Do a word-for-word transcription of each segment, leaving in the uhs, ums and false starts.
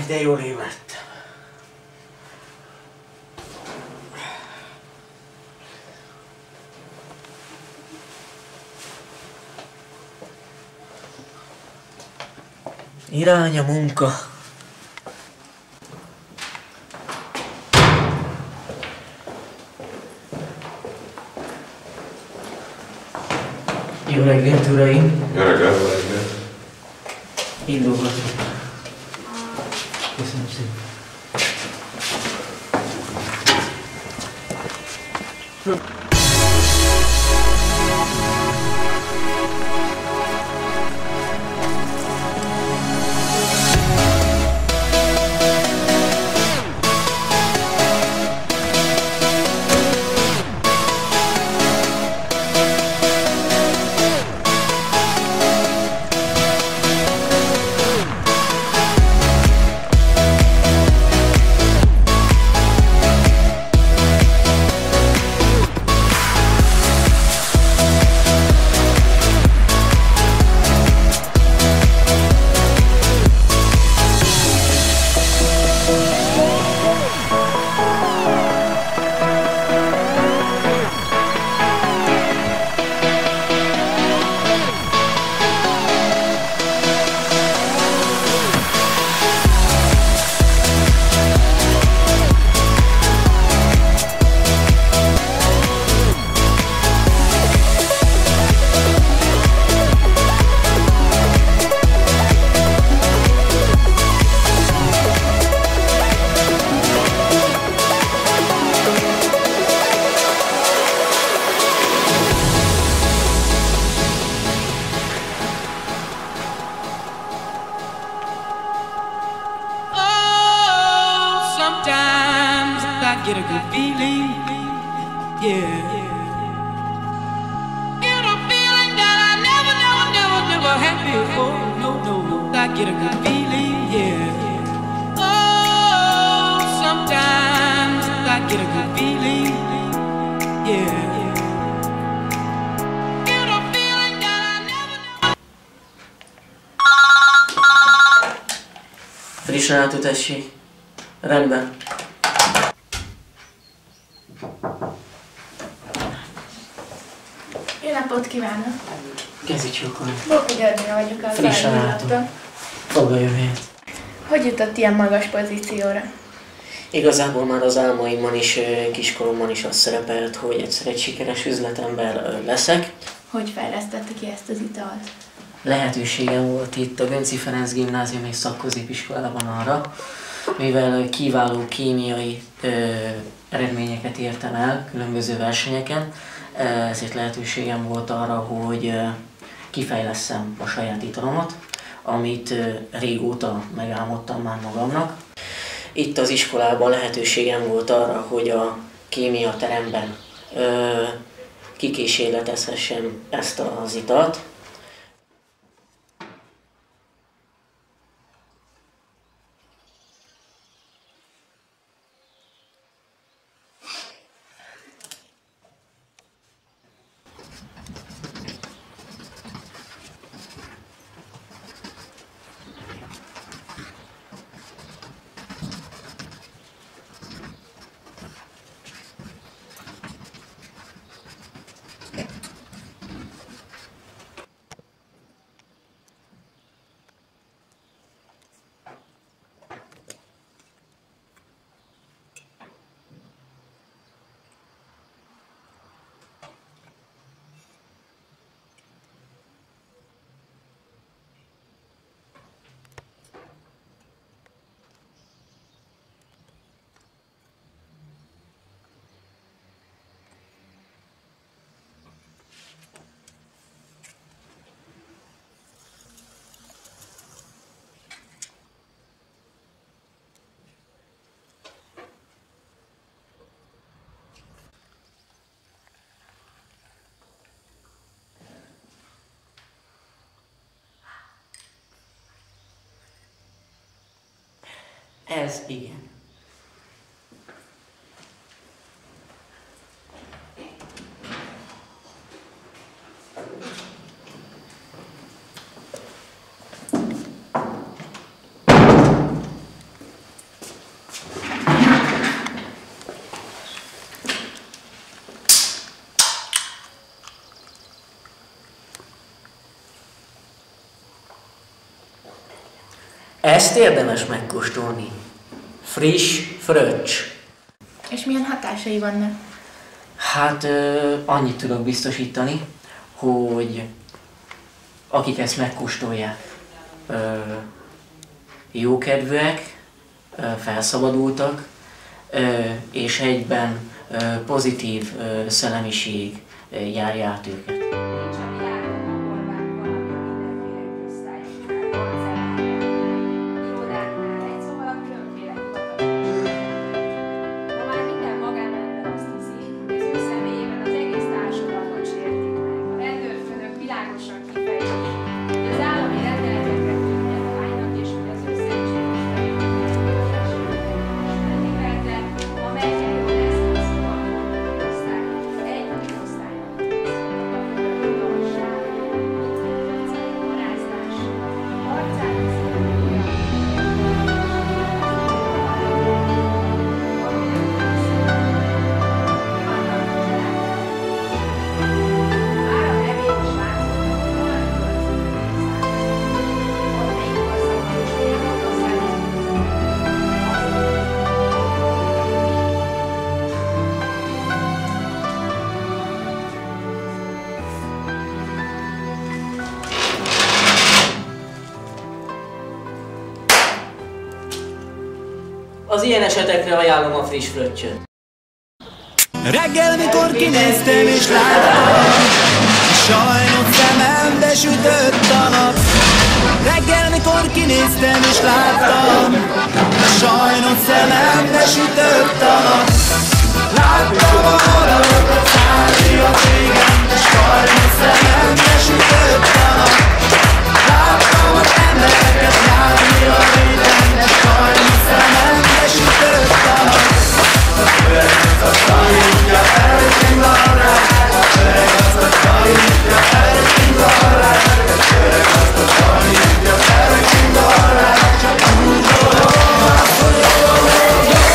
de jól ébredtem. Irány a munka. Jó reggelt, uraim! Jó reggelt! Jó reggelt! Indulhatunk. Köszönöm szépen. Get a good feeling, yeah. Get a feeling that I never, never, never, never had before. No, no, I get a good feeling, yeah. Oh, sometimes I get a good feeling, yeah. Get a feeling that I never, never. Friss rátú, tessék. Rendben. Jó napot kívánok! Kezdj csókolni. Bóka Györgyi vagyok a Frissen látom. Foglaljon helyet. Hogy jutott ilyen magas pozícióra? Igazából már az álmaimban is, kiskoromban is az szerepelt, hogy egyszer egy sikeres üzletember leszek. Hogy fejlesztette ki ezt az italt? Lehetőségem volt itt a Gönczi Ferenc Gimnázium és Szakközépiskolában arra, mivel kiváló kémiai ö, eredményeket értem el különböző versenyeken, ezért lehetőségem volt arra, hogy kifejlesszem a saját italomat, amit régóta megálmodtam már magamnak. Itt az iskolában lehetőségem volt arra, hogy a kémia teremben ö, kikísérletezhessem ezt az italt. Ez igen. Ezt érdemes megkóstolni. Friss fröccs. És milyen hatásai vannak? Hát ö, annyit tudok biztosítani, hogy akik ezt megkóstolják, ö, jókedvűek, ö, felszabadultak, ö, és egyben ö, pozitív ö, szellemiség ö, járja át őket. Az ilyen esetekre ajánlom a friss fröccsöt. Reggel, mikor kinéztem és láttam, sajnos szemembe sütött a nap. Reggel, mikor kinéztem és láttam, sajnos szemembe sütött a nap. Láttam a madarokat szállni a tégen, de sajnos szemembe sütött a nap. Láttam az embereket járni a réten, de sajnos szemembe sütött a nap. Öreg azt a tanítja, everything alright. Öreg azt a tanítja, everything alright. Öreg azt a tanítja, everything alright. Csak úgy gondolom, hogy jó, jó, jó,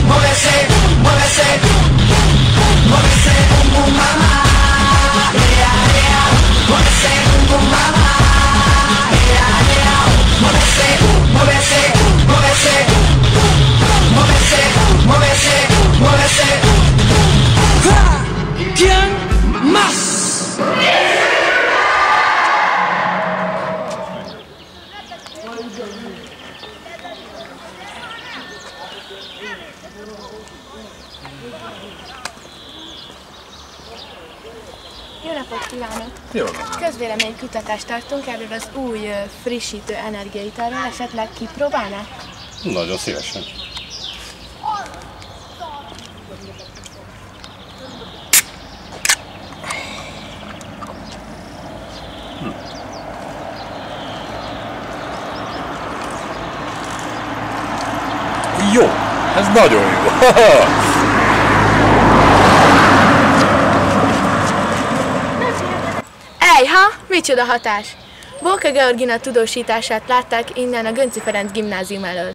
Muévese, muévese, boom boom mama, yeah. Jó napot kívánok! Jó napot! Közvéleménykutatást tartunk erről az új ö, frissítő energiaitalról, esetleg kipróbálná? Nagyon szívesen. Hm. Jó! Ez nagyon jó! Ejha! Micsoda hatás! Bolka Georgina tudósítását látták innen a Gönczi Ferenc gimnázium elől.